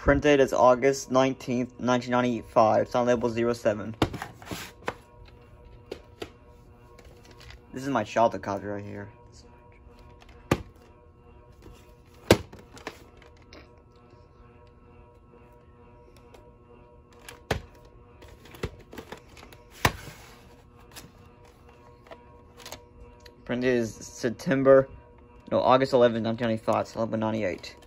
Printed is August 19th, 1995. Sound label 07. This is my childhood copy right here. Printed is August 11th, 1995. Sound label 98.